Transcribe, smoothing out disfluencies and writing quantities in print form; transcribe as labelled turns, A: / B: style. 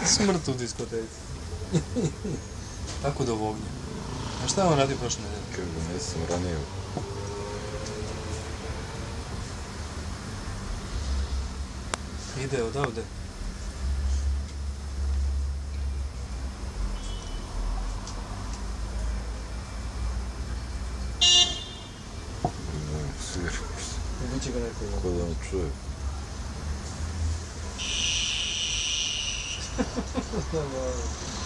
A: Smrt u diskoteci. Tako do ognja. A šta je on radio prošle nedelje?
B: Kako nisam ranio.
A: Ide odavde.
B: Sviš.
A: Biće ga neko.
B: Ko da me čuje.
A: Dobro.